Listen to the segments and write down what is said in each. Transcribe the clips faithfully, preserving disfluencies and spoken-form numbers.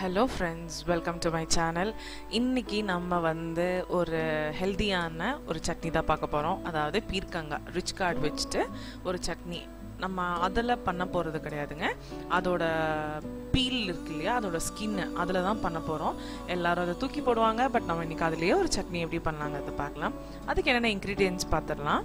Hello friends, welcome to my channel. இன்னைக்கு நம்ம வந்து ஒரு ஹெல்தியான ஒரு சட்னி தான் பார்க்க போறோம். அதாவது பீர்க்கங்காய் ரிச் கார்ட் வச்சுட்டு ஒரு சட்னி. நம்ம அதில் பண்ண போகிறது கிடையாதுங்க. அதோட பீல் இருக்கு இல்லையா, அதோட ஸ்கின் அதில் தான் பண்ண போகிறோம். எல்லாரும் அதை தூக்கி போடுவாங்க, பட் நம்ம இன்னைக்கு அதுலேயே ஒரு சட்னி எப்படி பண்ணலாங்க அதை பார்க்கலாம். அதுக்கு என்னென்ன இன்க்ரீடியன்ட்ஸ் பார்த்துடலாம்.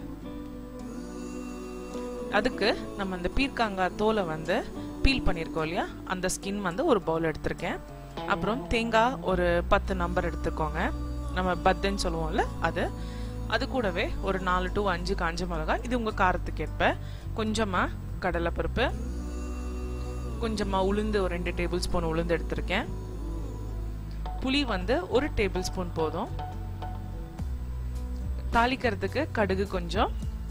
அதுக்கு நம்ம இந்த பீர்க்கங்காய் தோலை வந்து பீல் பண்ணியிருக்கோம் இல்லையா, அந்த ஸ்கின் வந்து ஒரு பவுல் எடுத்திருக்கேன். அப்புறம் தேங்காய் ஒரு பத்து நம்பர் எடுத்துக்கோங்க, நம்ம பத்துன்னு சொல்லுவோம்ல அது. அது கூடவே ஒரு நாலு டு அஞ்சு காஞ்ச மிளகாய், இது உங்கள் காரத்துக்கு ஏற்ப. கொஞ்சமாக கடலைப்பருப்பு, கொஞ்சமாக உளுந்து, ஒரு ரெண்டு டேபிள் ஸ்பூன் உளுந்து எடுத்திருக்கேன். புளி வந்து ஒரு டேபிள் ஸ்பூன் போதும். தாளிக்கிறதுக்கு கடுகு கொஞ்சம்.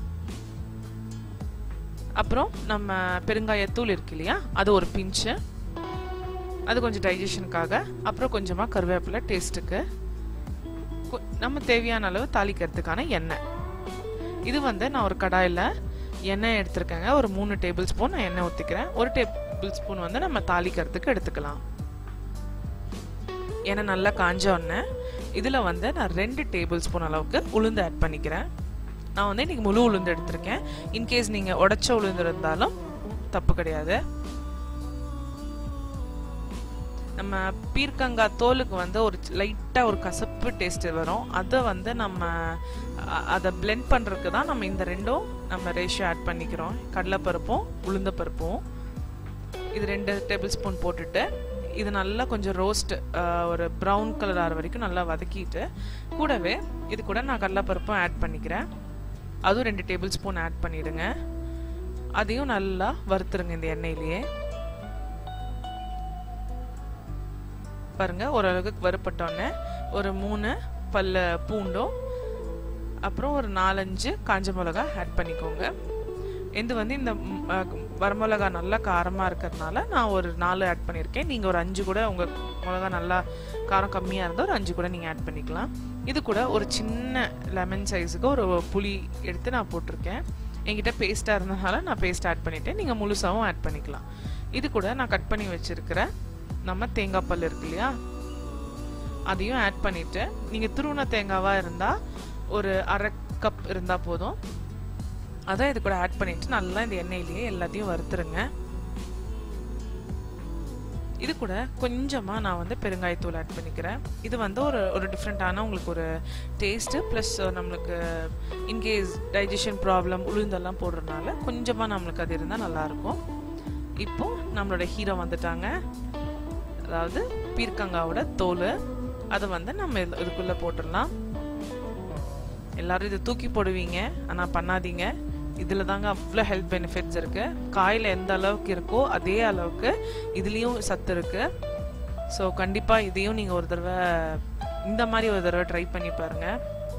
அப்புறம் நம்ம பெருங்காயத்தூள் இருக்கு இல்லையா, அது ஒரு பிஞ்சு, அது கொஞ்சம் டைஜஷனுக்காக. அப்புறம் கொஞ்சமாக கருவேப்பிலை டேஸ்ட்டுக்கு. நம்ம தேவையான அளவு தாளிக்கிறதுக்கான எண்ணெய். இது வந்து நான் ஒரு கடாயில் எண்ணெய் எடுத்துருக்கேங்க. ஒரு மூணு டேபிள் ஸ்பூன் நான் எண்ணெய் ஊற்றிக்கிறேன். ஒரு டேபிள் ஸ்பூன் வந்து நம்ம தாளிக்கிறதுக்கு எடுத்துக்கலாம். எண்ணெய் நல்லா காஞ்ச உடனே இதில் வந்து நான் ரெண்டு டேபிள் ஸ்பூன் அளவுக்கு உளுந்து ஆட் பண்ணிக்கிறேன். நான் வந்து இன்னைக்கு முழு உளுந்து எடுத்திருக்கேன். இன்கேஸ் நீங்கள் உடைச்ச உளுந்து இருந்தாலும் தப்பு கிடையாது. நம்ம பீர்க்கங்காய் தோலுக்கு வந்து ஒரு லைட்டாக ஒரு கசப்பு டேஸ்ட் வரும். அதை வந்து நம்ம அதை பிளெண்ட் பண்ணுறதுக்கு தான் நம்ம இந்த ரெண்டும் நம்ம ரேஷியோ ஆட் பண்ணிக்கிறோம். கடலைப்பருப்பும் உளுந்த பருப்பும் இது ரெண்டு டேபிள் ஸ்பூன் போட்டுட்டு இது நல்லா கொஞ்சம் ரோஸ்ட் ஒரு ப்ரௌன் கலர் ஆகிற வரைக்கும் நல்லா வதக்கிட்டு, கூடவே இது கூட நான் கடலைப்பருப்பும் ஆட் பண்ணிக்கிறேன். அதுவும் ரெண்டு டேபிள் ஸ்பூன் ஆட் பண்ணிடுங்க. அதையும் நல்லா வறுத்துருங்க இந்த எண்ணெயிலேயே. பாருங்க, ஓரளவுக்கு வறுப்பட்டோன்னே ஒரு மூணு பல்ல பூண்டும் அப்புறம் ஒரு நாலஞ்சு காஞ்ச மிளகா ஆட் பண்ணிக்கோங்க. இது வந்து இந்த வரமிளகா நல்லா காரமாக இருக்கிறதுனால நான் ஒரு நாலு ஆட் பண்ணியிருக்கேன். நீங்கள் ஒரு அஞ்சு கூட, உங்கள் மிளகா நல்லா காரம் கம்மியாக இருந்தால் ஒரு அஞ்சு கூட நீங்கள் ஆட் பண்ணிக்கலாம். இது கூட ஒரு சின்ன லெமன் சைஸுக்கு ஒரு புளி எடுத்து நான் போட்டிருக்கேன். என்கிட்ட பேஸ்ட்டாக இருந்ததுனால நான் பேஸ்ட் ஆட் பண்ணிவிட்டேன். நீங்கள் முழுசாகவும் ஆட் பண்ணிக்கலாம். இது கூட நான் கட் பண்ணி வச்சுருக்கிற நம்ம தேங்காய் பல் இருக்கு இல்லையா, அதையும் ஆட் பண்ணிவிட்டு, நீங்கள் துருவன தேங்காவாக இருந்தால் ஒரு அரை கப் இருந்தால் போதும். அதை இது கூட ஆட் பண்ணிவிட்டு நல்லா இந்த எண்ணெயிலேயே எல்லாத்தையும் வறுத்துருங்க. இது கூட கொஞ்சமாக நான் வந்து பெருங்காயத்தூள் ஆட் பண்ணிக்கிறேன். இது வந்து ஒரு ஒரு டிஃப்ரெண்ட்டான உங்களுக்கு ஒரு டேஸ்ட்டு, ப்ளஸ் நம்மளுக்கு இன்கேஸ் டைஜஷன் ப்ராப்ளம் உளுந்தெல்லாம் போடுறதுனால கொஞ்சமாக நம்மளுக்கு அது இருந்தால் நல்லாயிருக்கும். இப்போது நம்மளோட ஹீரோ வந்துட்டாங்க, அதாவது பீர்க்கங்காவோட தோல். அதை வந்து நம்ம இதுக்குள்ளே போட்டுடலாம். எல்லோரும் இதை தூக்கி போடுவீங்க, ஆனால் பண்ணாதீங்க. இதில் தாங்க அவ்வளோ ஹெல்த் பெனிஃபிட்ஸ் இருக்குது. காயில் எந்த அளவுக்கு இருக்கோ அதே அளவுக்கு இதுலேயும் சத்து இருக்குது. ஸோ கண்டிப்பாக இதையும் நீங்கள் ஒரு தடவை இந்த மாதிரி ஒரு தடவை ட்ரை பண்ணி பாருங்கள்.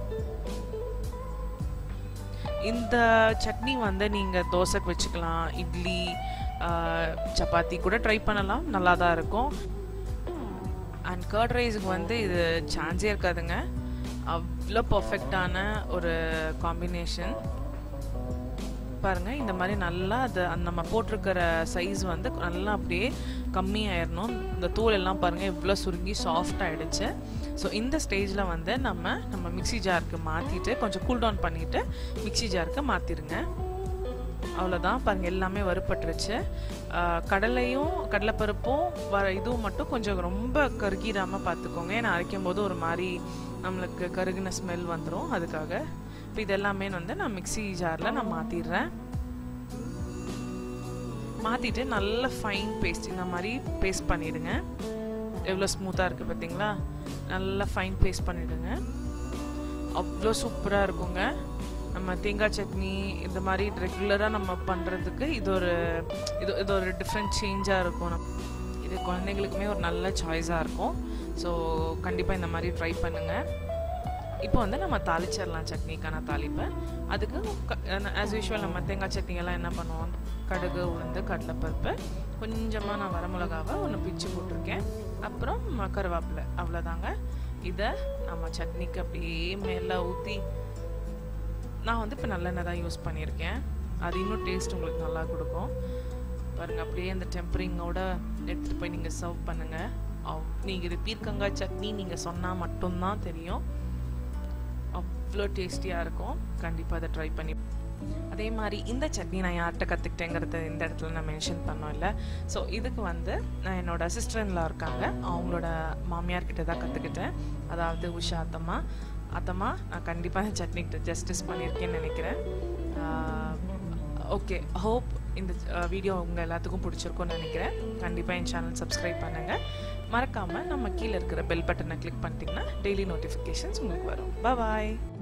இந்த சட்னி வந்து நீங்கள் தோசைக்கு வச்சுக்கலாம், இட்லி, சப்பாத்தி கூட ட்ரை பண்ணலாம், நல்லா தான் இருக்கும். அண்ட் கர்ட் ரைஸுக்கு வந்து இது சான்ஸே இருக்காதுங்க. அவ்வளோ பர்ஃபெக்டான ஒரு காம்பினேஷன். பாருங்கள், இந்த மாதிரி நல்லா அது நம்ம போட்டிருக்கிற சைஸ் வந்து நல்லா அப்படியே கம்மியாயிடணும். இந்த தோல் எல்லாம் பாருங்கள் இவ்வளோ சுருங்கி சாஃப்ட் ஆகிடுச்சு. ஸோ இந்த ஸ்டேஜில் வந்து நம்ம நம்ம மிக்சி ஜாருக்கு மாற்றிட்டு கொஞ்சம் கூல் டவுன் பண்ணிவிட்டு மிக்சி ஜாருக்கு மாற்றிடுங்க. அவ்வளோதான். பாருங்கள், எல்லாமே வறுப்பட்டுருச்சு. கடலையும் கடலைப்பருப்பும் வ இதுவும் மட்டும் கொஞ்சம் ரொம்ப கருகிடாமல் பார்த்துக்கோங்க. ஏன்னா அரைக்கும் போது ஒரு மாதிரி நம்மளுக்கு கருகின ஸ்மெல் வந்துடும், அதுக்காக. இப்போ இதெல்லாமே வந்து நான் மிக்சி ஜாரில் நான் மாற்றிடுறேன். மாற்றிட்டு நல்ல ஃபைன் பேஸ்ட் இந்த மாதிரி பேஸ்ட் பண்ணிவிடுங்க. எவ்வளோ ஸ்மூத்தாக இருக்குது பார்த்தீங்களா? நல்லா ஃபைன் பேஸ்ட் பண்ணிவிடுங்க. அவ்வளோ சூப்பராக இருக்குங்க. நம்ம தேங்காய் சட்னி இந்த மாதிரி ரெகுலராக நம்ம பண்ணுறதுக்கு இது ஒரு இது இது ஒரு டிஃப்ரெண்ட் சேஞ்சாக இருக்கும். நம் இது குழந்தைங்களுக்குமே ஒரு நல்ல சாய்ஸாக இருக்கும். ஸோ கண்டிப்பாக இந்த மாதிரி ட்ரை பண்ணுங்கள். இப்போ வந்து நம்ம தாளிச்சிடலாம் சட்னிக்கான தாளிப்பை. அதுக்கு ஆஸ் யூஷுவல் நம்ம தேங்காய் சட்னியெல்லாம் என்ன பண்ணுவோம், கடுகு, உளுந்து, கடலைப்பருப்பு, கொஞ்சமாக நான் வரமிளகாவை ஒன்று பிச்சு போட்டிருக்கேன், அப்புறம் கருவேப்பிலை, அவ்வளோதாங்க. இதை நம்ம சட்னிக்கு அப்படியே மேலே ஊற்றி, நான் வந்து இப்போ நல்லெண்ணெய் தான் யூஸ் பண்ணியிருக்கேன், அது இன்னும் டேஸ்ட் உங்களுக்கு நல்லா கொடுக்கும். பாருங்கள், அப்படியே அந்த டெம்பரிங்கோட எடுத்துகிட்டு போய் நீங்கள் சர்வ் பண்ணுங்கள். நீங்கள் இது பீர்க்கங்காய் சட்னி நீங்கள் சொன்னால் மட்டும்தான் தெரியும். அவ்வளோ டேஸ்டியாக இருக்கும். கண்டிப்பாக அதை ட்ரை பண்ணி. அதே மாதிரி இந்த சட்னி நான் யார்கிட்ட கற்றுக்கிட்டேங்கிறது இந்த இடத்துல நான் மென்ஷன் பண்ணோம் இல்லை. ஸோ இதுக்கு வந்து நான் என்னோடய சிஸ்டர்லாம் இருக்காங்க, அவங்களோட மாமியார்கிட்ட தான் கற்றுக்கிட்டேன். அதாவது உஷா அத்தம்மா. அத்தம்மா நான் கண்டிப்பாக இந்த சட்னிக்கிட்ட ஜஸ்டிஸ் பண்ணியிருக்கேன்னு நினைக்கிறேன். ஓகே, ஹோப் இந்த வீடியோ உங்கள் எல்லாத்துக்கும் பிடிச்சிருக்கும்னு நினைக்கிறேன். கண்டிப்பாக என் சேனல் சப்ஸ்கிரைப் பண்ணுங்கள். மறக்காமல் நம்ம கீழே இருக்கிற பெல் பட்டனை கிளிக் பண்ணிட்டீங்கன்னா டெய்லி நோட்டிஃபிகேஷன்ஸ் உங்களுக்கு வரும். பாய்.